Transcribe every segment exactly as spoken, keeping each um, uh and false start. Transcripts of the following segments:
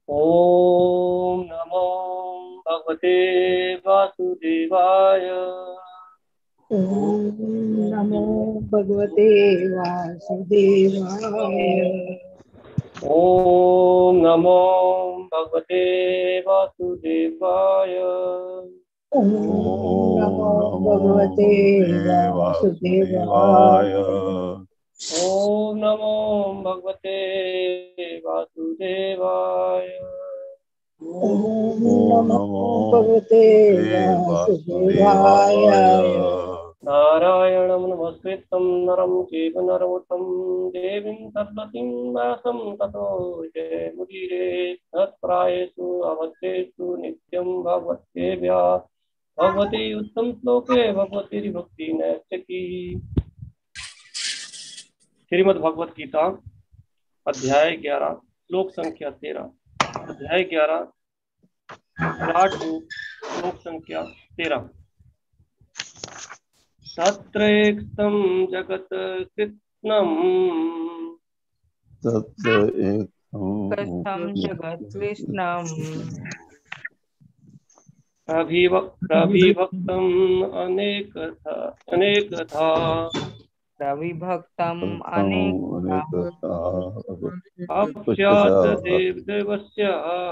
ओम नमो भगवते वासुदेवाय। ओम नमो भगवते वासुदेवाय। ओम नमो भगवते वासुदेवाय। ओम नमो भगवते वासुदेवाय। ओम नमो भगवते वासुदेवाय। ओम नमो भगवते वासुदेवाय। नारायणं नमस्कृतं नरं चैव नरोत्तमं देवीं सरस्वतीं व्यासं ततो जयमुदीरये। तत्प्रायेषु अवध्येषु नित्यं भगवत्सेव्या भगवती उत्तम श्लोके भगवती भक्ति नैष्ठिकी। श्रीमद् भगवत गीता अध्याय ग्यारह श्लोक संख्या तेरह। अध्याय ग्यारह विराट रूप श्लोक संख्या तेरह। तत्रैकं जगत् कृत्स्नं तत्र कथं जगत्कृष्णम् प्रविभक्तम् अनेकथा अनेकथा प्रविभक्तम् अनेकधा अपश्यत् देवदेवस्य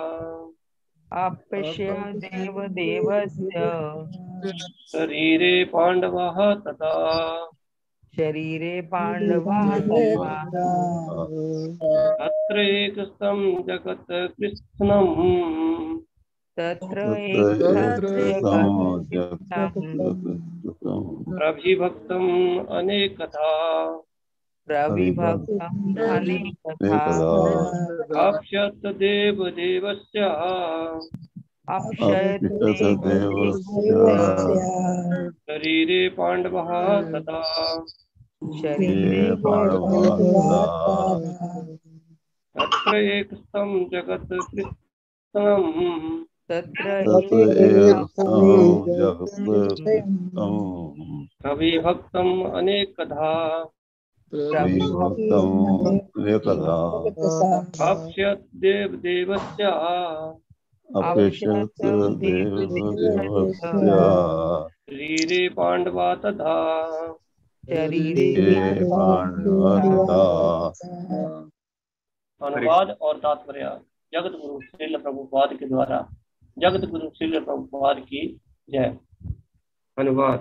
अप्यस्य देवदेवस्य शरीरे पाण्डवाः तथा शरीरे पाण्डवाः तथा तत्र एकस्थं जगत् कृत्स्नं तत्र एकं जगत्कृष्णम् प्रविभक्तम् अनेकथा प्रविभक्तम् अनेकधा अपश्यत् देवदेवस्य अप्यस्य देवदेवस्य शरीरे पाण्डवाः तथा शरीरे तत्र एकस्थं जगत् कृत्स्नं तत्र प्रविभक्तम् अनेकधा अपश्यत् देवदेवस्य अपेक्षित देवदेवस्य शरीरे पाण्डवा तथा शरीरे अनुवाद और तात्पर्य। जगत गुरु श्रील प्रभुपाद के द्वारा जगत गुरु श्रील प्रभुपाद की जय। अनुवाद।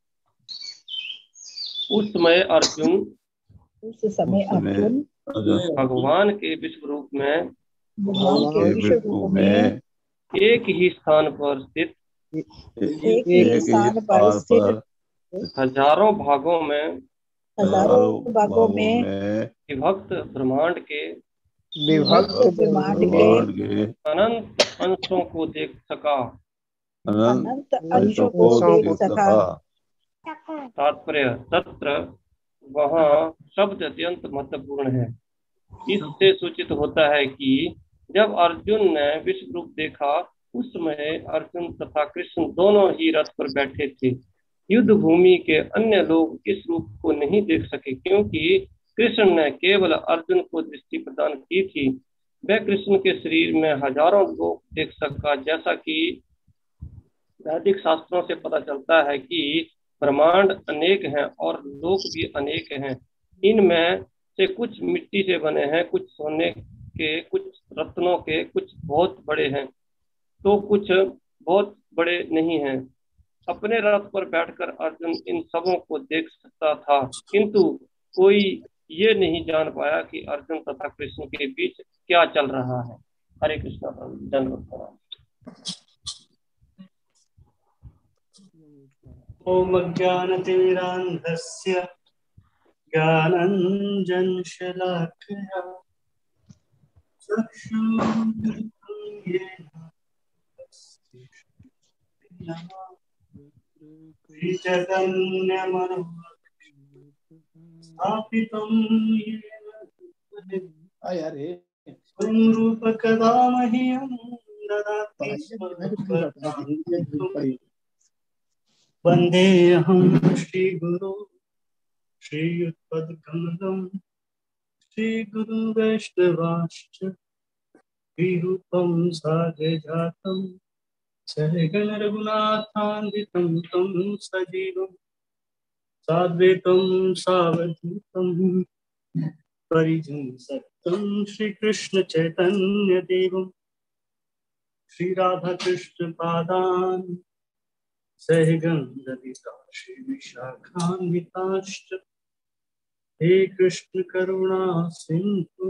उस समय अर्जुन उस समय अर्जुन भगवान के विश्व रूप में भगवान के विश्व रूप में एक ही स्थान पर स्थित एक ही स्थान पर स्थित हजारों भागों में हजारों भागों में विभक्त ब्रह्मांड के विभक्त ब्रह्मांड के अनंत अंशों को देख सका अनंत अंशों को देख सका। तात्पर्य। तत्र वहाँ शब्द अत्यंत महत्वपूर्ण है। इससे सूचित होता है कि जब अर्जुन ने विश्व रूप देखा उस समय अर्जुन तथा कृष्ण दोनों ही रथ पर बैठे थे। युद्ध भूमि के अन्य लोग इस रूप को नहीं देख सके क्योंकि कृष्ण ने केवल अर्जुन को दृष्टि प्रदान की थी। वह कृष्ण के शरीर में हजारों लोग देख सका। जैसा कि वैदिक शास्त्रों से पता चलता है कि ब्रह्मांड अनेक हैं और लोक भी अनेक हैं। इनमें से कुछ मिट्टी से बने हैं, कुछ सोने के, कुछ रत्नों के, कुछ बहुत बड़े हैं तो कुछ बहुत बड़े नहीं हैं। अपने रथ पर बैठकर अर्जुन इन सबों को देख सकता था, किंतु कोई ये नहीं जान पाया कि अर्जुन तथा कृष्ण के बीच क्या चल रहा है। हरे कृष्णा। धन्यवाद। ओम ज्ञानतिमिरान्धस्य ज्ञानञ्जनशलाकया चक्षुरुन्मिलितं येन श्रीचैतन्यमनोभीष्टं स्थापितं येन स्वयं रूपकदा मह्यं ददाति स्वपदान्तिकं। वन्देऽहं श्रीगुरो श्रीयुतपदकमलं श्रीगुरुवैष्णवांश्च विरूपं साग्रजातं सहगण रघुनाथान्वितं तं सजीवं साद्वैतं सावधूतं परिजन सत्तं श्रीकृष्ण चैतन्य देवं श्री राधा कृष्ण पादान् सहगण ललिता श्री विशाखान्विताश्च हे कृष्ण करुणा सिंधु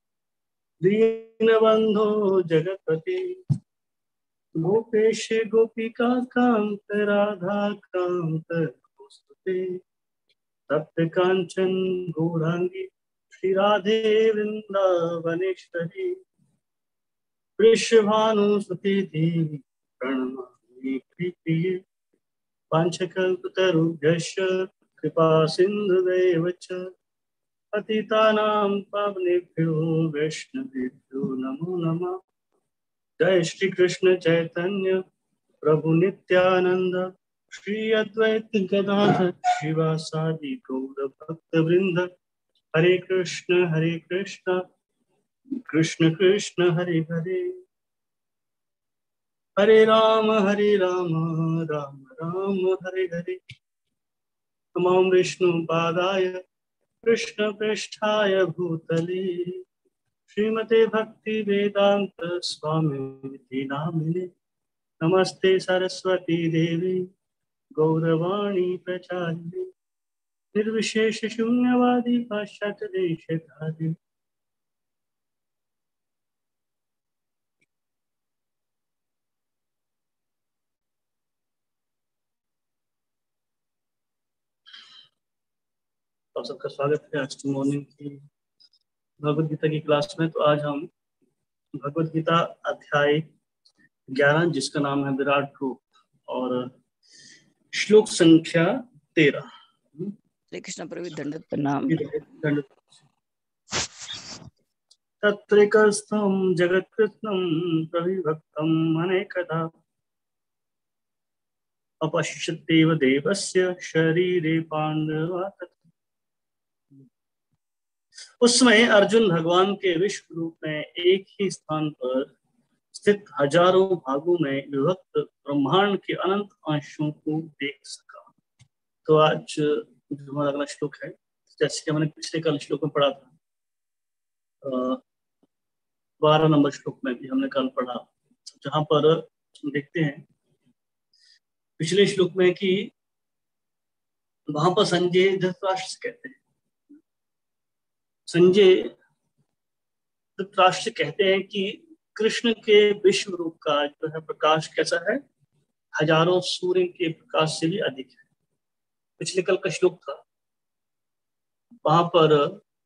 दीनबंधो जगत्पते गोपेश गोपिका कांत राधा कांत नमोस्तुते तप्त कांचन गौरांगी श्री राधे वृंदावनेश्वरी वृषभानुसुते देवी प्रणमामि प्रीतिये वाञ्छकल्पतरुभ्यश्च कृपा सिन्धुदेव च पतितानां पावनेभ्यो वैष्णवेभ्यो नमो नमः। जय श्री कृष्ण चैतन्य प्रभु नित्यानंद श्री अद्वैत गदाधर शिवासादि गौर भक्त वृंद हरे कृष्ण हरे कृष्ण कृष्ण कृष्ण हरे हरे हरे राम हरे राम राम राम हरे हरे नमो विष्णु पादाय कृष्ण पृष्ठाय भूतले श्रीमते भक्ति वेदांत स्वामी नामिने नमस्ते सरस्वती देवी गौरवाणी प्रचारिणे निर्विशेष शून्यवादी पाश्चात्य देशधारी आप सबका स्वागत है आज की मॉर्निंग की भगवद गीता की क्लास में। तो आज हम भगवद गीता अध्याय ग्यारह जिसका नाम है विराट रूप और श्लोक संख्या तेरह। श्री कृष्ण प्रभु दंडवत प्रणाम। तत्रैकस्थं जगत्कृत्स्नं प्रविभक्तम् अनेकधा अपश्यत्येव देवस्य शरीरे पांडवा। उस समय अर्जुन भगवान के विश्व रूप में एक ही स्थान पर स्थित हजारों भागों में विभक्त ब्रह्मांड के अनंत अंशों को देख सका। तो आज जो हमारा अगला श्लोक है, जैसे कि हमने पिछले कल श्लोक में पढ़ा था, बारह नंबर श्लोक में भी हमने कल पढ़ा, जहां पर देखते हैं पिछले श्लोक में कि वहां पर संजय धृतराष्ट्र कहते हैं संजय धृतराष्ट्र कहते हैं कि कृष्ण के विश्व रूप का जो है प्रकाश कैसा है, हजारों सूर्य के प्रकाश से भी अधिक है। पिछले कल का श्लोक था, वहां पर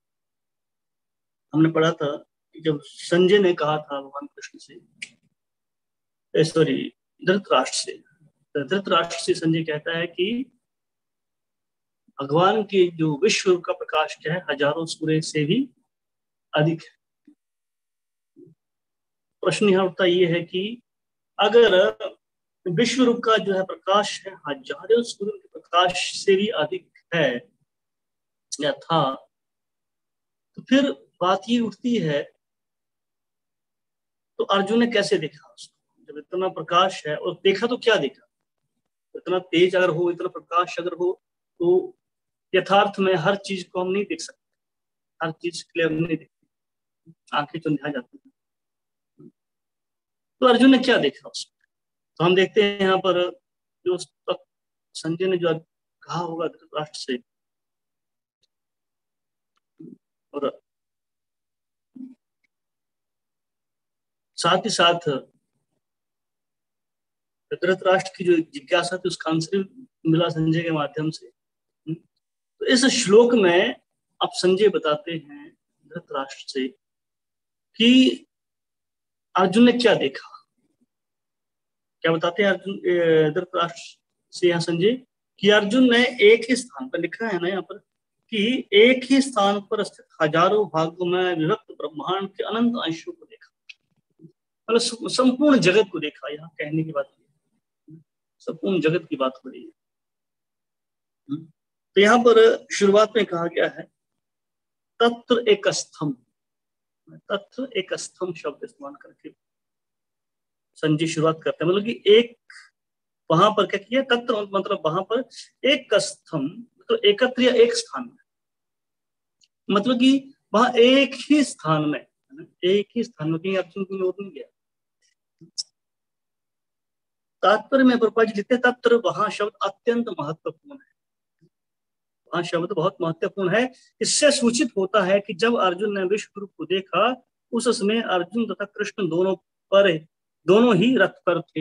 हमने पढ़ा था कि जब संजय ने कहा था भगवान कृष्ण से, सॉरी धृतराष्ट्र से, धृतराष्ट्र से संजय कहता है कि भगवान के जो विश्व रूप का प्रकाश क्या है, हजारों सूर्य से भी अधिक है। प्रश्न यहाँ उठता ये है कि अगर विश्व रूप का जो है प्रकाश है हजारों सूर्य के प्रकाश से भी अधिक है या था, तो फिर बात ये उठती है तो अर्जुन ने कैसे देखा उसको? जब इतना प्रकाश है, और देखा तो क्या देखा, इतना तेज अगर हो, इतना प्रकाश अगर हो, तो यथार्थ में हर चीज को हम नहीं देख सकते, हर चीज क्लियर नहीं देखते, आंखें चुंधिया जाती है। तो अर्जुन ने क्या देखा उसमें? तो हम देखते हैं यहाँ पर जो संजय ने जो कहा होगा धृतराष्ट्र से, और साथ ही साथ धृतराष्ट्र की जो जिज्ञासा थी उसका आंसर मिला संजय के माध्यम से। तो इस श्लोक में अब संजय बताते हैं धृतराष्ट्र से कि अर्जुन ने क्या देखा। क्या बताते हैं अर्जुन धृतराष्ट्र से यहाँ संजय कि अर्जुन ने एक ही स्थान पर, लिखा है ना यहाँ पर, कि एक ही स्थान पर स्थित हजारों भागों में विभक्त ब्रह्मांड के अनंत अंशों को देखा, मतलब संपूर्ण जगत को देखा। यहाँ कहने की बात है, संपूर्ण जगत की बात हो रही है। तो यहाँ पर शुरुआत में कहा गया है तत्र एक स्तंभ, तत्र एक स्थम शब्द इस्तेमाल करके संजय शुरुआत करते हैं। मतलब कि एक वहां पर क्या किया, तत्र मतलब वहां पर एक स्थम तो एकत्र या एक स्थान में, मतलब कि वहां एक ही स्थान में, एक ही स्थान में, कहीं अर्जुन को और नहीं गया। तात्पर्य में प्रभुपाद जी लिखते हैं तत्र वहां शब्द अत्यंत महत्वपूर्ण है, वहां शब्द बहुत महत्वपूर्ण है। इससे सूचित होता है कि जब अर्जुन ने विश्व रूप को देखा उस समय अर्जुन तथा कृष्ण दोनों पर दोनों ही रथ पर थे।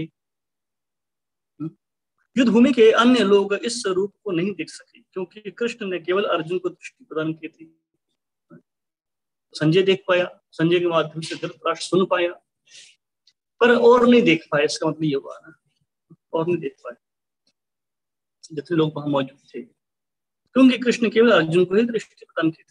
युद्ध भूमि के अन्य लोग इस रूप को नहीं देख सके क्योंकि कृष्ण ने केवल अर्जुन को दृष्टि प्रदान की थी। संजय देख पाया, संजय के माध्यम से धृतराष्ट्र सुन पाया, पर और नहीं देख पाया। इसका मतलब ये हुआ ना, और नहीं देख पाए जितने लोग वहां मौजूद थे, क्योंकि कृष्ण केवल अर्जुन को ही दृष्टि प्रदान की थी।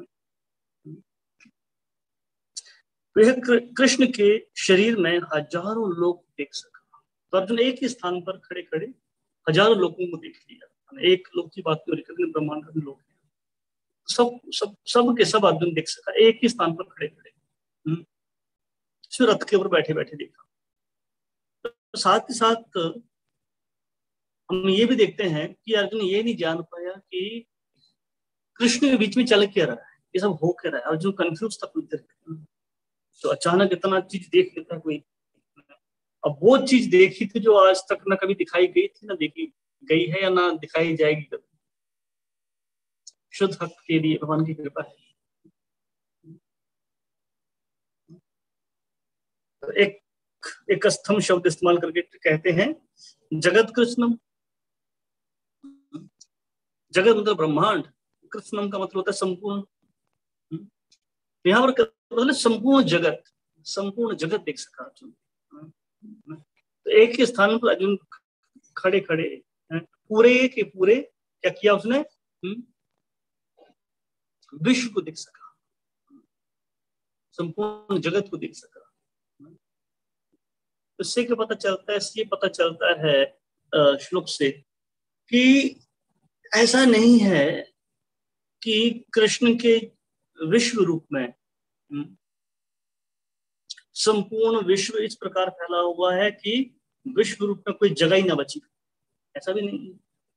तो यह कृष्ण के शरीर में हजारों लोग देख सका। तो अर्जुन एक ही स्थान पर खड़े खड़े हजारों लोगों को देख लिया। एक लोग की बात नहीं, ब्रह्मांड में लोग सब सब सब के सब अर्जुन देख सका, एक ही स्थान पर खड़े खड़े रथ के ऊपर बैठे बैठे देखा। तो साथ ही साथ हम ये भी देखते हैं कि अर्जुन ये नहीं जान पाया कि कृष्ण के बीच में चल क्या रहा है, ये सब हो क्या रहा है। अर्जुन कंफ्यूज था कुछ देर, तो अचानक इतना चीज देख लेता कोई। अब वो चीज देखी थी जो आज तक ना कभी दिखाई गई थी, ना देखी गई है, या ना दिखाई जाएगी कभी। शुद्ध हक के लिए भगवान की कृपा है। तो एक एक स्तंभ शब्द इस्तेमाल करके कहते हैं जगत कृष्णम। जगत मतलब ब्रह्मांड, कृष्णम का मतलब होता है संपूर्ण। यहाँ पर मतलब संपूर्ण जगत, संपूर्ण जगत देख सका अर्जुन। तो एक ही स्थान पर अर्जुन खड़े खड़े पूरे के पूरे क्या किया उसने, विश्व को देख सका, संपूर्ण जगत को देख सका। इससे क्या पता चलता है, इसलिए पता चलता है श्लोक से कि ऐसा नहीं है कि कृष्ण के विश्व रूप में संपूर्ण विश्व इस प्रकार फैला हुआ है कि विश्व रूप में कोई जगह ही ना बची। ऐसा भी नहीं,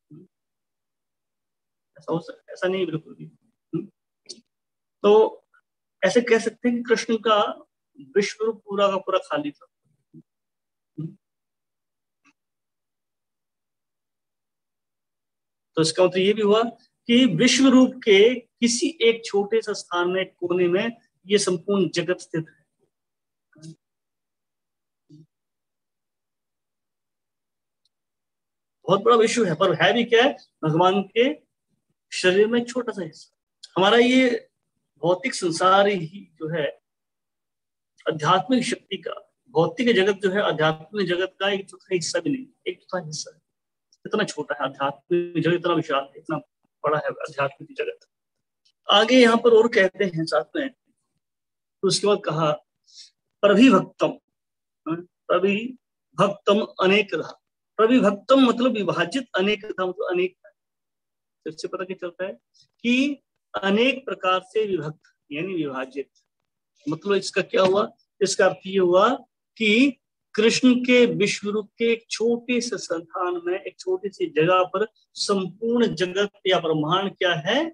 ऐसा हो सकता, ऐसा नहीं बिल्कुल भी। तो ऐसे कह सकते हैं कि कृष्ण का विश्व रूप पूरा का पूरा खाली था। तो इसका मतलब ये भी हुआ कि विश्व रूप के किसी एक छोटे से स्थान में, कोने में ये संपूर्ण जगत स्थित है। बहुत बड़ा विश्व है, पर है भी क्या है, भगवान के शरीर में छोटा सा हिस्सा। हमारा ये भौतिक संसार ही जो है आध्यात्मिक शक्ति का, भौतिक जगत जो है आध्यात्मिक जगत का एक चौथा हिस्सा भी नहीं, एक चौथा हिस्सा है। इतना छोटा है आध्यात्मिक जगत, इतना विशाल, इतना बड़ा है आध्यात्मिक जगत। आगे यहाँ पर और कहते हैं साथ में, तो उसके बाद कहा प्रभिभक्तम, प्रभिभक्तम अनेक रहा। प्रभिभक्तम मतलब विभाजित, अनेक रहा मतलब अनेक है। इससे पता क्या चलता है कि अनेक प्रकार से विभक्त यानी विभाजित। मतलब इसका क्या हुआ, इसका अर्थ ये हुआ कि कृष्ण के विश्व रूप के एक छोटे से स्थान में, एक छोटी सी जगह पर संपूर्ण जगत या ब्रह्मांड क्या है,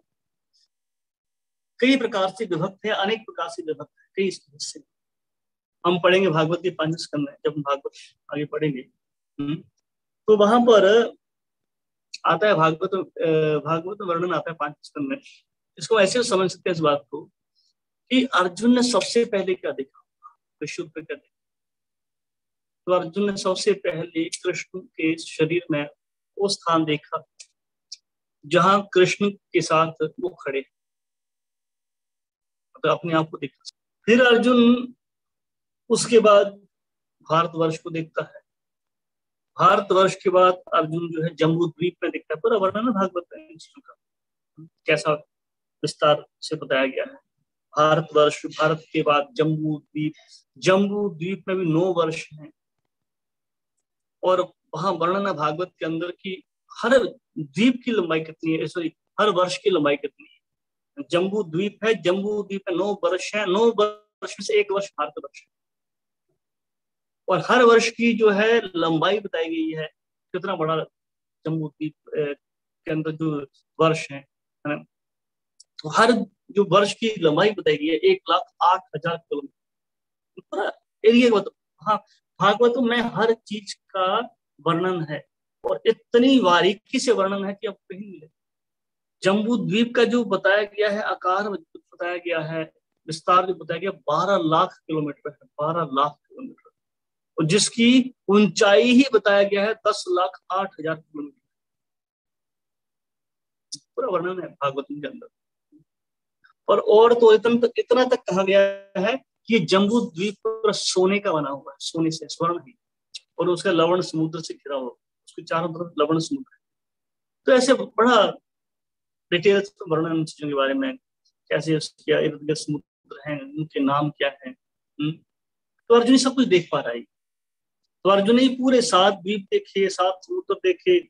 कई प्रकार से विभक्त है, अनेक प्रकार से विभक्त है, कई हिस्से। हम पढ़ेंगे भागवत के पांच स्कंद में, जब हम भागवत आगे पढ़ेंगे तो वहां पर आता है भागवत भागवत वर्णन आता है पांच स्कंद में। इसको ऐसे समझ सकते हैं इस बात को कि अर्जुन ने सबसे पहले क्या देखा, विश्व पे क्या देखा। तो अर्जुन ने सबसे पहले कृष्ण के शरीर में वो स्थान देखा जहां कृष्ण के साथ वो खड़े, तो अपने आप को देखा। फिर अर्जुन उसके बाद भारतवर्ष को देखता है। भारतवर्ष के बाद अर्जुन जो है जम्बू द्वीप में देखता है। पूरा वर्णन भागवत में इन चीजों का कैसा विस्तार से बताया गया है। भारतवर्ष, भारत के बाद जम्बू द्वीप, जम्बू द्वीप में भी नौ वर्ष हैं। और वहां वर्णन है भागवत के अंदर की हर द्वीप की लंबाई कितनी है, सॉरी हर वर्ष की लंबाई कितनी है। जम्बू द्वीप है, जम्बू द्वीप में नौ वर्ष है, नौ वर्ष में से एक वर्ष भारत वर्ष, और हर वर्ष की जो है लंबाई बताई गई है, कितना बड़ा जम्बूद्वीप के अंदर जो वर्ष है, है ना। तो हर जो वर्ष की लंबाई बताई गई है एक लाख आठ हजार किलोमीटर पूरा एरिया। मतलब हाँ, भागवतों में हर चीज का वर्णन है और इतनी बारीकी से वर्णन है कि अब कहीं मिले। जम्बू द्वीप का जो बताया गया है, आकार बताया गया है, विस्तार जो बताया गया, बारह लाख किलोमीटर है, बारह लाख किलोमीटर, और जिसकी ऊंचाई ही बताया गया है दस लाख आठ हजार किलोमीटर। पूरा वर्णन है भागवतम के अंदर। और और तो इतना तक इतना तक कहा गया है कि ये जम्बू द्वीप पूरा सोने का बना हुआ है, सोने से, स्वर्ण है, और उसका लवण समुद्र से घिरा हुआ, उसके चारों तरफ लवण समुद्र है। तो ऐसे बड़ा डिटेल वर्णन चीजों के बारे में, कैसे उसके इर्द गिर्द समुद्र हैं, उनके नाम क्या है। तो अर्जुन सब कुछ देख पा रहा है। तो अर्जुन ही पूरे सात द्वीप देखे, सात समुद्र देखे,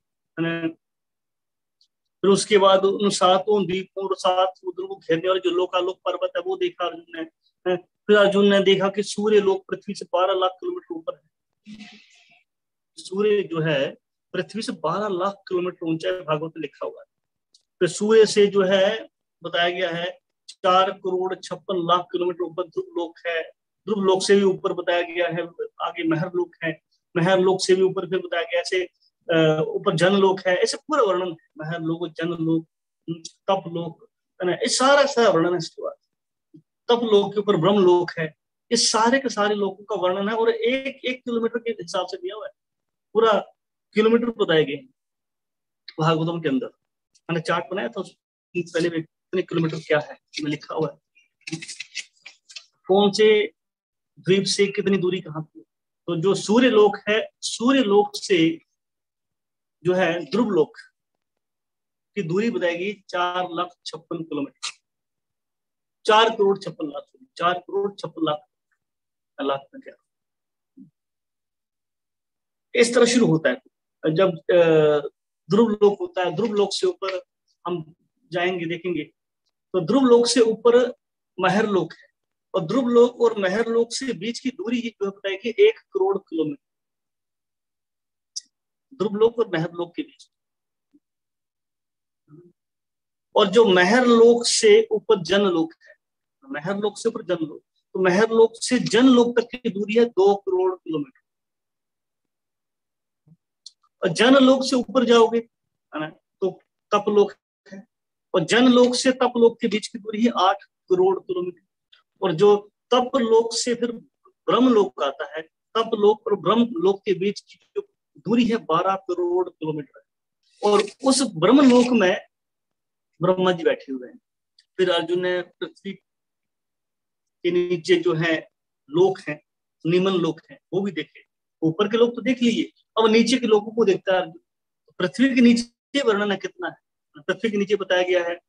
फिर उसके बाद उन सातों द्वीपों और सात समुद्रों को घेरने वाले जो लोकालोक पर्वत है वो देखा अर्जुन ने। फिर अर्जुन ने देखा कि सूर्य लोक पृथ्वी से बारह लाख किलोमीटर ऊपर है। सूर्य जो है पृथ्वी से बारह लाख किलोमीटर ऊंचा है, भागवत में लिखा हुआ है। फिर सूर्य से जो है बताया गया है चार करोड़ छप्पन लाख किलोमीटर ऊपर ध्रुव लोक है। ध्रुव लोक से भी ऊपर बताया गया है आगे महर लोक है। महर लोक से भी ऊपर फिर बताया गया ऐसे ऊपर जन लोक है। ऐसे पूरा वर्णन है, महर लोक, जन लोक, तप लोक, है ना, इस सारा सारा वर्णन है। इसके बाद तप लोक के ऊपर ब्रह्म लोक है। इस सारे के सारे लोकों का वर्णन है और एक एक किलोमीटर के हिसाब से दिया हुआ है, पूरा किलोमीटर बताए गए भागवतम के अंदर। मैंने चार्ट बनाया था पहले में, कितने किलोमीटर क्या है में लिखा हुआ है, कौन से द्वीप से कितनी दूरी कहाँ पे। तो जो सूर्य लोक है, सूर्य लोक से जो है ध्रुव लोक की दूरी बताएगी चार लाख छप्पन किलोमीटर, चार करोड़ छप्पन लाख, चार करोड़ छप्पन लाख लाख में क्या। इस तरह शुरू होता है जब ध्रुव लोक होता है। ध्रुव लोक से ऊपर हम जाएंगे देखेंगे, तो ध्रुव लोक से ऊपर महर लोक है, और ध्रुव लोक और महर लोक से बीच की दूरी जो बताएगी एक करोड़ किलोमीटर, ध्रुव लोक और महर लोक के बीच। और जो महर लोक से ऊपर जन लोक है, महर लोक से ऊपर जन लोक, तो महर लोक से जन लोक तक की दूरी है दो करोड़ किलोमीटर। और जन लोक से ऊपर जाओगे है ना, तो तप लोक है, और जन लोक से तप लोक के बीच की दूरी है आठ करोड़ किलोमीटर। और जो तप लोक से फिर ब्रह्म लोक आता है, तप लोक और ब्रह्म लोक के बीच की जो दूरी है बारह करोड़ किलोमीटर। और उस ब्रह्म लोक में ब्रह्मा जी बैठे हुए हैं। फिर अर्जुन ने पृथ्वी के नीचे जो है लोक हैं, निमन लोक हैं, वो भी देखे। ऊपर के लोग तो देख लीजिए, अब नीचे के लोगों को देखता है अर्जुन। पृथ्वी के नीचे वर्णन है कितना है। पृथ्वी के नीचे बताया गया है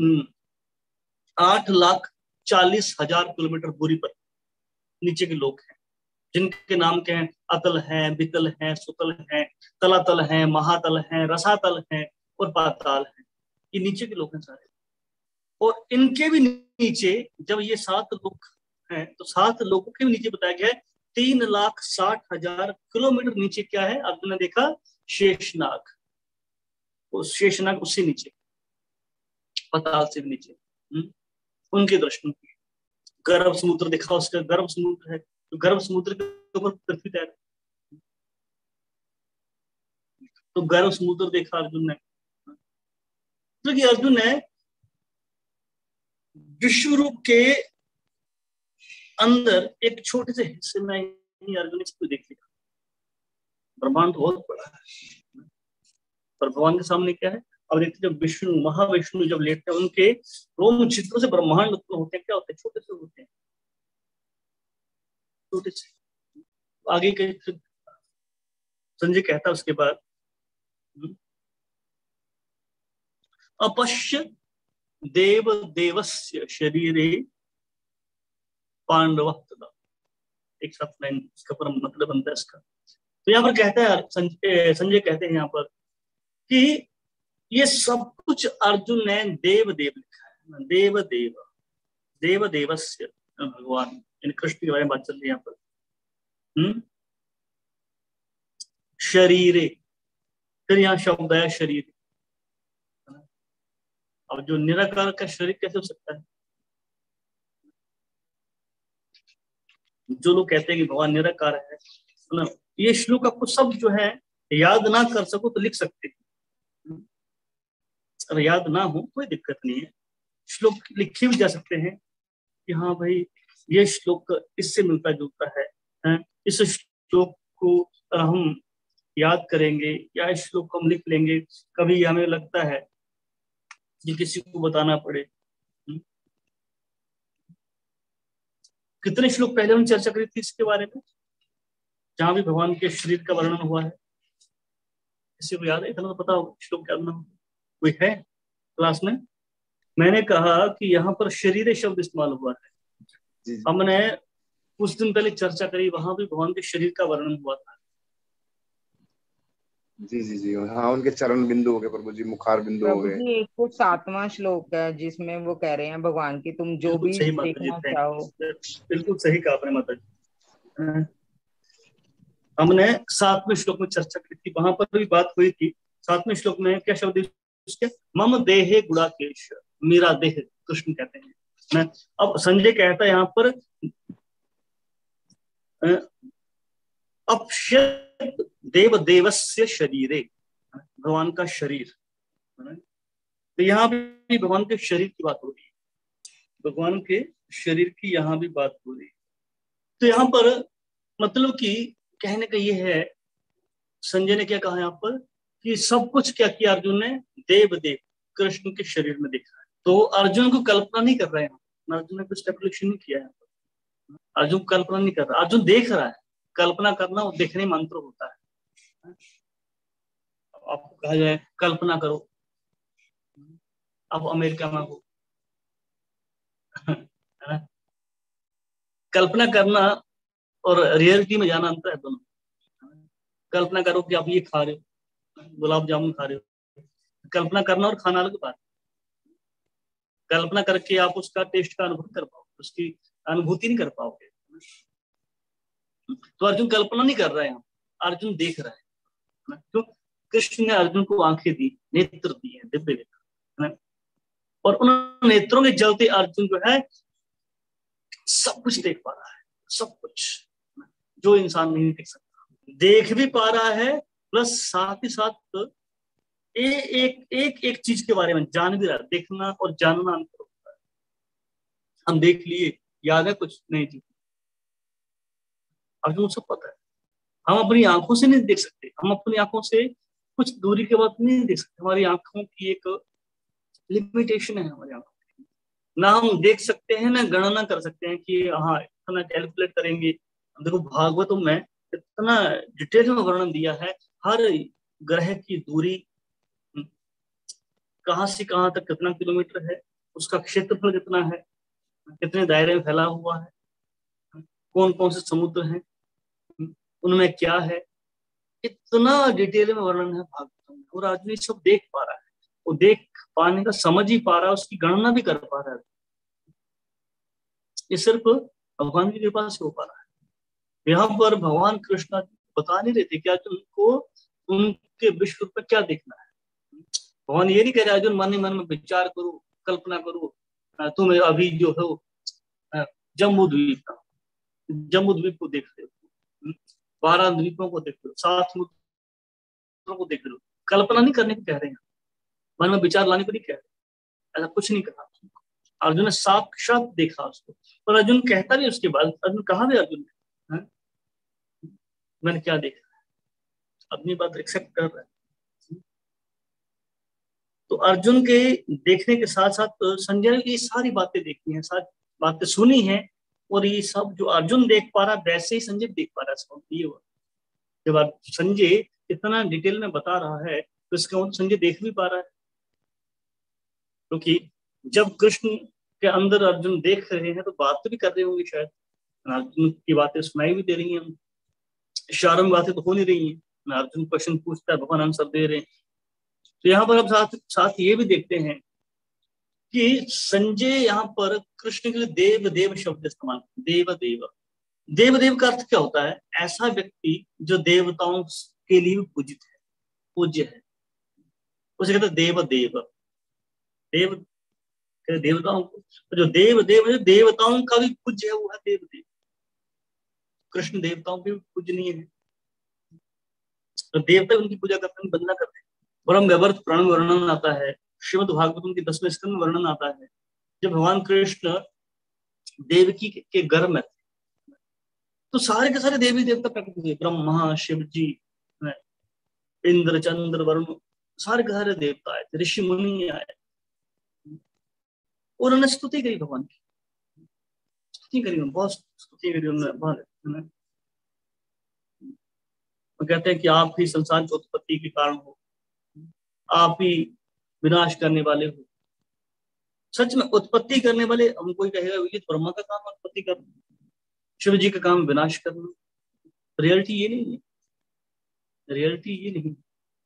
आठ लाख चालीस हजार किलोमीटर दूरी पर नीचे के लोग हैं, जिनके नाम के हैं अतल है, वितल है, सुतल है, तलातल है, महातल है, रसातल है और पाताल है। ये नीचे के लोग हैं सारे। और इनके भी नीचे जब ये सात लोग हैं, तो सात लोगों के भी नीचे बताया गया है तीन लाख साठ हजार किलोमीटर नीचे क्या है। अर्जुन ने देखा शेषनाग, उस शेषनाग उससे नीचे, पाताल से भी नीचे, हुँ? उनके दर्शन किए। गर्भ समुद्र देखा, उसका गर्भ समुद्र है, तो गर्भ समुद्र के ऊपर पृथ्वी तैर, तो गर्भ समुद्र देखा अर्जुन ने। तो कि अर्जुन ने विश्व रूप के अंदर एक छोटे से हिस्से में ही अर्जुन ने इसको देख लिया। ब्रह्मांड बहुत बड़ा है, पर भगवान के सामने क्या है। अब देखते जब विष्णु महाविष्णु जब लेटते हैं, उनके रोम चित्रों से ब्रह्मांड उत्पन्न होते हैं। क्या होते हैं? छोटे से होते हैं, छोटे से। आगे के संजय कहता है उसके बाद, अपश्य देव देवस्य शरीरे पांडव, एक साथ लाइन इसका पर मतलब बनता है इसका। तो यहाँ पर कहता है संजय संजय कहते हैं यहाँ पर कि ये सब कुछ अर्जुन ने देव देव लिखा है। देव देव देव देवस्य भगवान इन कृष्ण के बारे में बात चल रही है यहाँ पर। हम्म शरीरे, फिर यहाँ शब्द आया शरीर। अब जो निराकार का शरीर कैसे हो सकता है? जो लोग कहते हैं कि भगवान निराकार है ना, ये श्लोक आपको सब जो है याद ना कर सको तो लिख सकते हैं, अगर याद ना हो कोई दिक्कत नहीं है, श्लोक लिखे भी जा सकते हैं कि हाँ भाई ये श्लोक इससे मिलता जुलता है, है? इस श्लोक को हम याद करेंगे या इस श्लोक को हम लिख लेंगे, कभी हमें लगता है कि किसी को बताना पड़े। कितने श्लोक पहले हमने चर्चा करी थी इसके बारे में, जहां भी भगवान के शरीर का वर्णन हुआ है? किसी को याद है? इतना तो पता होगा श्लोक क्या नाम कोई है क्लास में? मैंने कहा कि यहाँ पर शरीर शब्द इस्तेमाल हुआ है। जी, जी। हमने कुछ दिन पहले चर्चा करी, वहां भी भगवान के शरीर का वर्णन हुआ था। जी जी जी हाँ, उनके चरण बिंदु हो गए प्रभु जी, मुखार बिंदु हो प्रभु गए। जी एक तो सातवां श्लोक है जिसमें वो कह रहे हैं भगवान की तुम जो भी देखना चाहो। बिल्कुल सही कहा आपने माता जी। हमने सातवें श्लोक में चर्चा की थी, वहां पर भी बात हुई थी। सातवें श्लोक में क्या शब्द उसके? मम देहे गुणाकेश, मेरा देह कृष्ण कहते हैं। अब संजय कहता है यहाँ पर अपश्यत देव देवस्य शरीरे, भगवान का शरीर। तो यहाँ भी भगवान के शरीर की बात हो रही है, भगवान के शरीर की यहाँ भी बात हो रही है। तो यहाँ पर मतलब कि कहने का ये है, संजय ने क्या कहा यहाँ पर कि सब कुछ क्या किया अर्जुन ने? देव देव कृष्ण के शरीर में देखा है। तो अर्जुन को कल्पना नहीं कर रहे हैं, अर्जुन ने कुछ स्पेकुलेशन नहीं किया है, अर्जुन कल्पना नहीं कर रहा, अर्जुन देख रहा है। कल्पना करना और देखने में अंतर होता है। आपको कहा जाए कल्पना करो अब अमेरिका में हो, कल्पना करना और रियलिटी में जाना अंतर है दोनों। कल्पना करो कि आप ये खा रहे हो, गुलाब जामुन खा रहे हो, कल्पना करना और खाना अलग बात। कल्पना करके आप उसका टेस्ट का अनुभव कर पाओगे, उसकी अनुभूति नहीं कर पाओगे। तो अर्जुन कल्पना नहीं कर रहा है, अर्जुन देख रहा है। क्यों? कृष्ण ने अर्जुन को आंखें दी, नेत्र दिए, दिव्य नेत्र, और उन नेत्रों के चलते अर्जुन जो है सब कुछ देख पा रहा है, सब कुछ जो इंसान नहीं देख सकता देख भी पा रहा है, प्लस साथ ही साथ ए, एक एक एक चीज के बारे में जान भी रहा है। देखना और जानना अंतर होता है। हम देख लिए, याद है कुछ नहीं जी, अर्जुन सब पता है। हम अपनी आंखों से नहीं देख सकते, हम अपनी आंखों से कुछ दूरी के बाद नहीं देख सकते। हमारी आंखों की एक लिमिटेशन है, हमारी आंखों की ना हम देख सकते हैं ना गणना कर सकते हैं कि हाँ इतना कैलकुलेट करेंगे। देखो भागवतों में इतना डिटेल में वर्णन दिया है, हर ग्रह की दूरी कहाँ से कहाँ तक कितना किलोमीटर है, उसका क्षेत्रफल कितना है, कितने दायरे में फैला हुआ है, कौन कौन से समुद्र हैं, उनमें क्या है, इतना डिटेल में वर्णन है भागवत में। और आदमी सब देख पा रहा है, वो देख पाने का समझ ही पा रहा है, उसकी गणना भी कर पा रहा है। ये सिर्फ भगवान की कृपा से हो पा रहा है। यहाँ पर भगवान कृष्ण बता नहीं रहे थे कि अर्जुन को उनके विश्व पर क्या देखना है। भगवान ये नहीं कह रहे अर्जुन मन ही मन में विचार करो, कल्पना करो, तुम अभी जो हो जम्बू द्वीप का जम्बू द्वीप को देख रहे हो, बारह द्वीपों को देख रहे हो, सात समुद्रों को देख रहे हो। कल्पना नहीं करने को कह रहे हैं, मन में विचार लाने को नहीं कह रहे, ऐसा कुछ नहीं कहा। अर्जुन ने साक्षात देखा उसको, और अर्जुन कहता भी उसके बाद, अर्जुन कहा भी अर्जुन ने मैंने क्या देखा, अपनी बात एक्सेप्ट कर रहा है। तो अर्जुन के देखने के साथ साथ संजय ने ये सारी बातें देखी हैं, सारी बातें सुनी हैं, और ये सब जो अर्जुन देख पा रहा वैसे ही संजय देख पा रहा है। ये हुआ जब संजय इतना डिटेल में बता रहा है तो इसका संजय देख भी पा रहा है, क्योंकि तो जब कृष्ण के अंदर अर्जुन देख रहे हैं तो बात भी कर रहे होंगे शायद, अर्जुन की बातें सुनाई भी दे रही हैं, इशारों में बातें तो हो नहीं रही हैं। अर्जुन क्वेश्चन पूछता है, भगवान आंसर दे रहे हैं। तो यहाँ पर अब साथ साथ ये भी देखते हैं कि संजय यहाँ पर कृष्ण के लिए देव देव शब्द इस्तेमाल, देव देव। देव देव का अर्थ क्या होता है? ऐसा व्यक्ति जो देवताओं के लिए भी पूजित है, पूज्य है, उसे कहते हैं देव देव। देव देवताओं को, जो देव देव है, देवताओं का भी पूज्य है, वो है देव देव। कृष्ण देवताओं के भी पूजनीय है, तो देवता उनकी पूजा करते हैं, वंदना करते हैं। ब्रह्म व्यवर्थ प्रणव वर्णन आता है, श्रीमद् भागवतम के दसवें स्कंद में वर्णन आता है, जब भगवान कृष्ण देवकी के गर्भ में थे तो सारे के सारे देवी देवता प्रकट हुए, ब्रह्मा, शिव जी, इंद्र, चंद्र, वरुण, सारे के सारे देवता आए थे, ऋषि मुनि आए, उन्होंने स्तुति करी भगवान की, स्तुति करी, बहुत स्तुति करी उन्होंने। वो कहते हैं कि आप ही संसार की उत्पत्ति के कारण हो, आप ही विनाश करने वाले हो। सच में उत्पत्ति करने वाले, हम कोई कहेगा ये तो ब्रह्मा का काम है उत्पत्ति करना, शिव जी का काम विनाश करना। रियलिटी ये नहीं है, रियलिटी ये नहीं।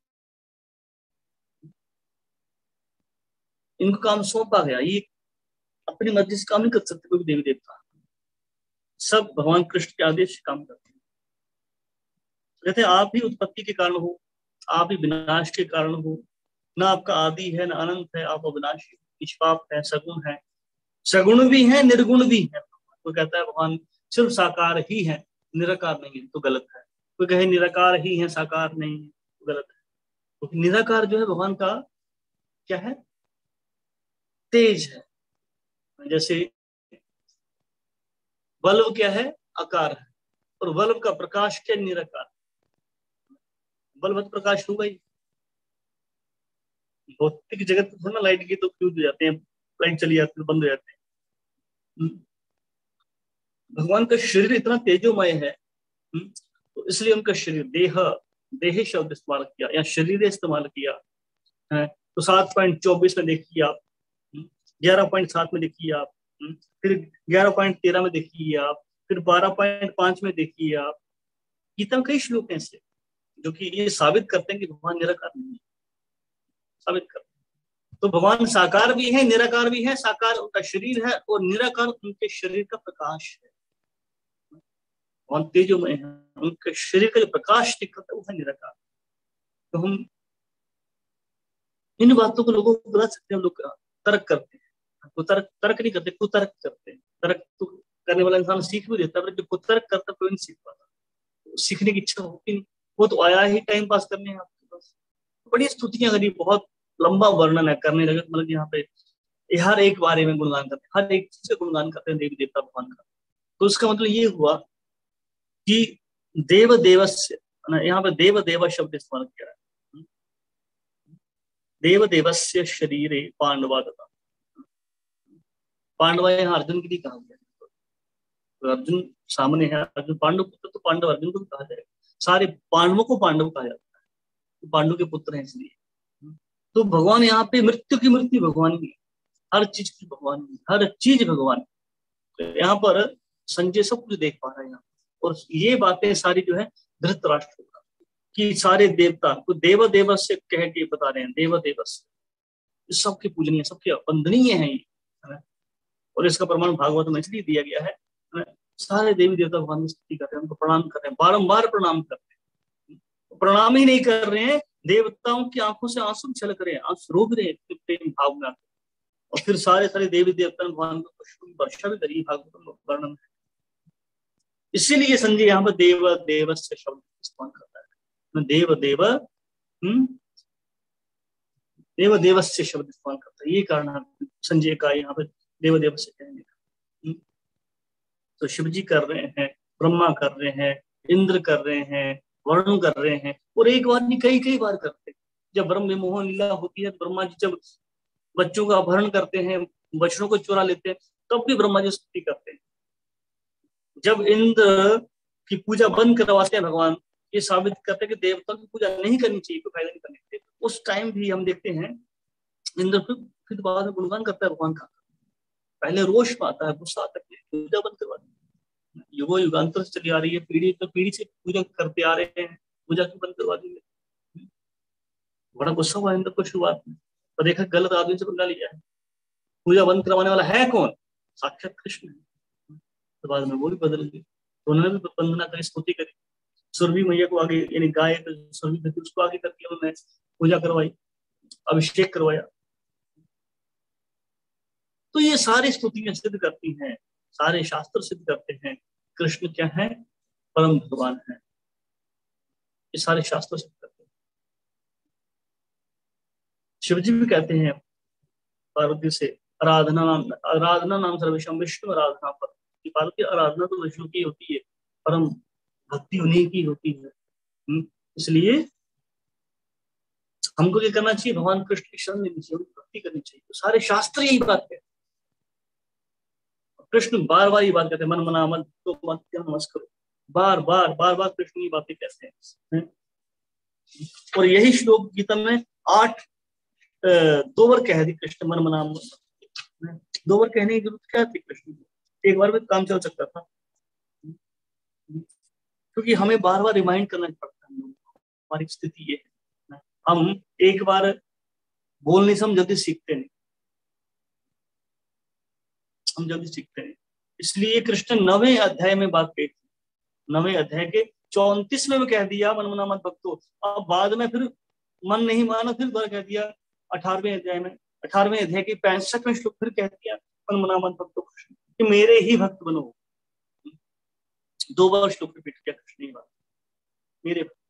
इनको काम सौंपा गया, ये अपनी मर्जी से काम नहीं कर सकते कोई भी देवी देवता, सब भगवान कृष्ण के आदेश से काम करते हैं। कहते हैं आप ही उत्पत्ति के कारण हो, आप ही विनाश के कारण हो, ना आपका आदि है ना अनंत है, आप अविनाशी, निष्पाप है, सगुण है, सगुण भी है निर्गुण भी है। तो कहता है भगवान सिर्फ साकार ही है, निराकार नहीं है, तो गलत है। कोई कहे निराकार ही है, साकार नहीं है, तो गलत है। तो निराकार जो है भगवान का क्या है? तेज है। जैसे बल्ब क्या है? आकार है, और बल्ब का प्रकाश क्या? निराकार। बल्ब प्रकाश होगा ही, भौतिक जगत में थोड़ा लाइट की तो फ्यूज हो जाते हैं, लाइट चली जाती है, बंद हो जाते हैं। भगवान का शरीर इतना तेजोमय है, तो इसलिए उनका शरीर, देह, देह शब्द इस्तेमाल किया या शरीर इस्तेमाल किया है। तो सात पॉइंट चौबीस में देखिए आप, ग्यारह पॉइंट सात में देखिए आप, फिर ग्यारह पॉइंट तेरह में देखिए आप, फिर बारह पॉइंट पांच में देखिए आप। गीता में कई श्लोक ऐसे जो कि ये साबित करते हैं कि भगवान निराकार नहीं है, साबित करते हैं। तो भगवान साकार भी है, निराकार भी है। साकार उनका शरीर है और निराकार उनके शरीर का प्रकाश है। भगवान तेजोमय है, उनके शरीर का जो प्रकाश दिखता है वो है निराकार। तो हम इन बातों को लोगों को बता सकते हैं। हम लोग तर्क करते हैं, तो तर्क तर्क नहीं करते, कुतर्क करते हैं। तर्क तो करने वाला इंसान सीख भी देता है, पर जो कुतर्क करता कोई नहीं सीख पाता, सीखने की इच्छा होती नहीं। वो तो आया ही टाइम पास करने हैं आपके पास। बड़ी स्तुतियां करी, बहुत लंबा वर्णन है, करने लगे मतलब यहाँ पे हर एक बारे में गुणगान करते हैं, हर एक चीज का गुणगान करते हैं देवी देवता भगवान का। तो उसका मतलब ये हुआ कि देव देवस्य, यहाँ पे देव देव शब्द इस्तेमाल किया है। देव देवस्य शरीरे पांडवा दत्ता, पांडवा यहाँ अर्जुन के लिए कहा गया। तो अर्जुन सामने है, अर्जुन पांडव पुत्र, तो पांडव अर्जुन को भी कहा जाएगा। सारे पांडवों को पांडव कहा जाता है, पांडव के पुत्र हैं इसलिए। तो भगवान यहाँ पे मृत्यु की मृत्यु भगवान की, हर चीज की भगवान की, हर चीज भगवान। तो यहाँ पर संजय सब कुछ देख पा रहा है यहाँ, और ये बातें सारी जो है धृतराष्ट्र कि सारे देवता को देव देव से कह के बता रहे हैं, देव देव से सबकी पूजनीय, सबकी वंदनीय है ये। और इसका प्रमाण भागवत में इसलिए दिया गया है, सारे देवी देवता भगवान की स्तुति करते हैं, उनको प्रणाम करते हैं, बारंबार प्रणाम करते हैं। प्रणाम ही नहीं कर रहे हैं, देवताओं की आंखों से आंसू छलक रहे हैं, आंसू रो रहे हैं प्रेम भाव में। और फिर सारे सारे देवी देवता भगवान को पुष्प वर्षा भी करी, भागवत में वर्णन है। इसीलिए संजय यहाँ पर देव देव से शब्द इस्तेमाल करता है, देव देव हम्म देव देव से शब्द इस्तेमाल करता है। ये कारण संजय का यहाँ पर देव देव से कहने का। तो शिव जी कर रहे हैं, ब्रह्मा कर रहे हैं, इंद्र कर रहे हैं, वरुण कर रहे हैं, और एक बार नहीं कई कई बार करते हैं। जब ब्रह्म विमोहन लीला होती है, ब्रह्मा जी जब बच्चों का अपहरण करते हैं, बच्चों को चुरा लेते हैं, तब भी ब्रह्मा जी स्तुति करते हैं। जब इंद्र की पूजा बंद करवाते हैं भगवान, ये साबित करते हैं कि देवताओं की पूजा नहीं करनी चाहिए, कोई फायदा नहीं करनी चाहिए। उस टाइम भी हम देखते हैं इंद्र फिर फिर बाद में गुणगान करता है भगवान का। पहले रोष आता है, गुस्सा आता है, पूजा बंद करवा दी, युगो युगांतर से चली आ रही है, पीढ़ी तो पीढ़ी से पूजा करते आ रहे हैं, पूजा क्यों बंद करवा दी? बड़ा गुस्सा हुआ इंद्र को शुरुआत में, पर देखा गलत आदमी से पंगा लिया है, पूजा बंद करवाने वाला है कौन? साक्षात कृष्ण है। तो बाद में वो भी बदल गए, तो उन्होंने भी वंदना करी, स्तुति करी, सुरभि मैया को आगे, यानी गाय सुरभि थी उसको आगे करके उन्होंने पूजा करवाई, अभिषेक करवाया। तो ये सारी स्तुतियां सिद्ध करती हैं, सारे शास्त्र सिद्ध करते हैं कृष्ण क्या है? परम भगवान है। ये सारे शास्त्र सिद्ध करते हैं। शिवजी भी कहते हैं पार्वती से, आराधना नाम आराधना नाम सर्वेशम विष्णु आराधना पर, पार्वती आराधना तो विष्णु की होती है, परम भक्ति उन्हीं की होती है। इसलिए हमको क्या करना चाहिए? भगवान कृष्ण की शरण लेनी चाहिए, भक्ति करनी चाहिए। तो सारे शास्त्र यही बात कहते हैं। कृष्ण बार बार ये बात कहते हैं, मन मना मत तो मत नमस्कार, बार बार बार बार कृष्ण ये बातें कहते हैं। और यही श्लोक गीता में आठ दो बार कह दी कृष्ण मन मना मत। दो बार कहने की जरूरत क्या थी कृष्ण को? एक बार में काम चल सकता था, क्योंकि हमें बार बार रिमाइंड करना पड़ता है। हमारी स्थिति ये है, हम एक बार बोलने से हम जल्दी सीखते नहीं, हम जल्दी सीखते हैं। इसलिए कृष्ण नवे अध्याय में बात कही थी, नवे अध्याय के चौंतीस में कह दिया मन मना मत भक्तो। अब बाद में फिर मन नहीं माना, फिर बार कह दिया अठारहवें अध्याय में, अठारहवें अध्याय के पैंसठवें श्लोक फिर कह दिया मन मना मत भक्तो कृष्ण कि मेरे ही भक्त बनो। दो बार श्लोक रिपीट किया कृष्ण की बात, मेरे भक्त,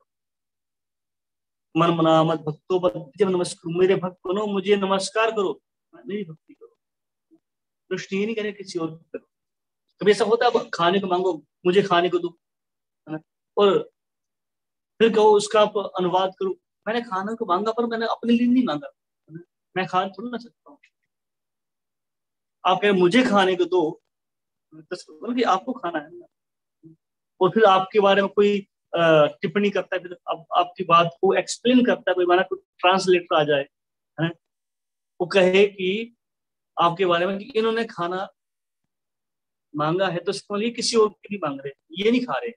मन मना मत भक्तो जब नमस्कार, मेरे भक्त बनो, मुझे नमस्कार करो, मेरी भक्ति करो। कृष्ण ये नहीं करे किसी और करो। कभी ऐसा होता है खाने को मांगो, मुझे खाने को दो, और फिर कहो उसका आप अनुवाद करो, मैंने खाने को मांगा पर मैंने अपने लिए नहीं मांगा, मैं खा थोड़ा ना सकता हूँ। आप कहे मुझे खाने को दो, तो कि आपको खाना है ना, और फिर आपके बारे में कोई टिप्पणी करता है, फिर आप, आपकी बात को एक्सप्लेन करता है, कोई माना कोई ट्रांसलेटर आ जाए, है? वो कहे कि आपके बारे में कि इन्होंने खाना मांगा है तो इसके लिए किसी और के लिए मांग रहे, ये नहीं खा रहे।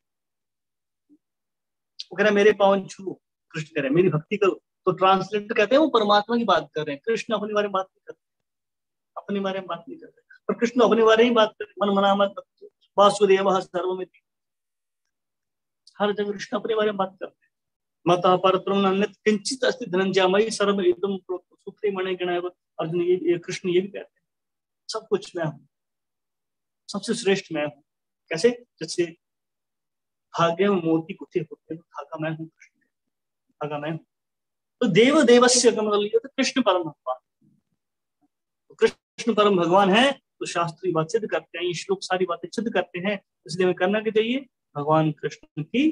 वो कह रहे मेरे पावन छू, कृष्ण कह रहे मेरी भक्ति करो, तो ट्रांसलेटर कहते हैं वो परमात्मा की बात कर रहे हैं, कृष्ण अपने बारे में बात नहीं करते, अपने बारे में बात नहीं करते, पर कृष्ण अपने बारे में बात करते। मन मना मत वासुदेव सर्वमिति, हर जगह कृष्ण अपने बारे में बात करते हैं। माता परत्रम अन्यत् किंचित अस्ति धनंजय मयि सर्व इदं सूत्रे मणि गणाय। अर्जुन ये कृष्ण ये भी कहते हैं सब कुछ मैं हूँ, सबसे श्रेष्ठ मैं हूँ। कैसे? जैसे भाग्य में मोती गुथे होते हैं, धागा मैं हूँ, कृष्ण धागा मैं हूँ। तो देव देवस्य कमल, तो कृष्ण परम भगवान, तो कृष्ण परम भगवान है। तो शास्त्रीय बात सिद्ध करते हैं, ये श्लोक सारी बातें सिद्ध करते हैं। इसलिए हमें करना क्या चाहिए? भगवान कृष्ण की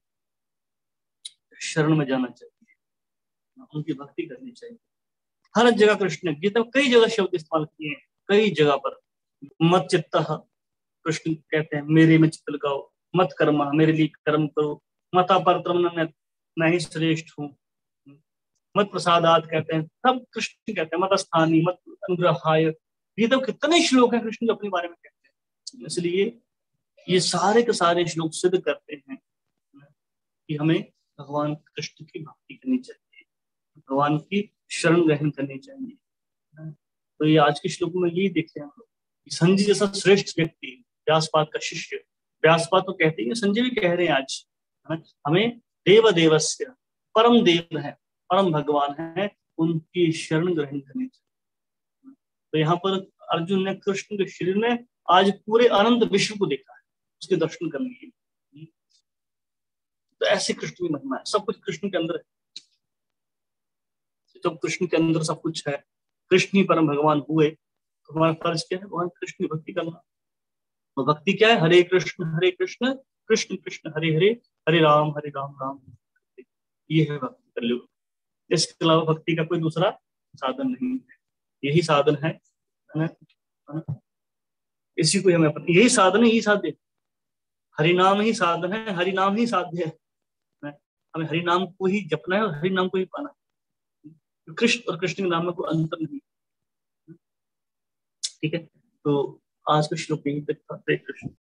शरण में जाना चाहिए, उनकी भक्ति करनी चाहिए। हर जगह कृष्ण, गीता में कई जगह शब्द इस्तेमाल किए हैं, कई जगह पर। मत चित्तः, कृष्ण कहते हैं मेरे में चित्त लगाओ, मत कर्मा, मेरे लिए कर्म करो, मता परत्रम मैं ही श्रेष्ठ हूँ, मत प्रसादात कहते हैं, सब कृष्ण कहते हैं, मत स्थानी मत अनुग्रहाय। ये तो कितने श्लोक हैं कृष्ण अपने बारे में कहते हैं। इसलिए ये सारे के सारे श्लोक सिद्ध करते हैं कि हमें भगवान कृष्ण की भक्ति करनी चाहिए, भगवान की शरण ग्रहण करनी चाहिए। तो ये आज के श्लोक में यही देखते हैं हम लोग, संजय जैसा श्रेष्ठ व्यक्ति, व्यासपाद का शिष्य, व्यासपाद तो कहते हैं, संजय भी कह रहे हैं आज, हमें देव देवस्य, परम देव है, परम भगवान है, उनकी शरण ग्रहण करनी चाहिए। तो यहाँ पर अर्जुन ने कृष्ण के शरीर में आज पूरे अनंत विश्व को देखा है, उसके दर्शन करने के लिए। तो ऐसे कृष्ण की महिमा है, सब कुछ कृष्ण के अंदर है। जब कृष्ण के अंदर सब कुछ है, कृष्ण ही परम भगवान हुए, तो हमारा फर्ज क्या है? भगवान कृष्ण की भक्ति करना। तो भक्ति क्या है? हरे कृष्ण हरे कृष्ण कृष्ण कृष्ण हरे हरे, हरे राम हरे राम राम। ये है भक्ति कर लो, इसके अलावा भक्ति का कोई दूसरा साधन नहीं है, यही साधन है, इसी को हमें अपने, यही साधन है, यही साध्य, हरि नाम ही साधन है, हरि नाम ही साध्य है। हमें हरि नाम को ही जपना है और हरि नाम को ही पाना है। कृष्ण और कृष्ण के नाम में कोई अंतर नहीं। ठीक है, तो आज का श्लोक यहीं तक था। हरे कृष्ण।